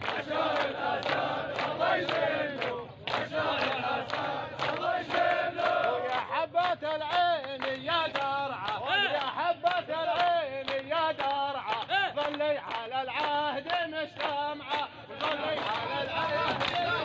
عشان الأسد الله يشيله، عشان الأسد الله يشيله. ويا حبة العين يا درعة، يا حبة العين يا درعة، ظلي على العهد مجتمعة، ظلي على العهد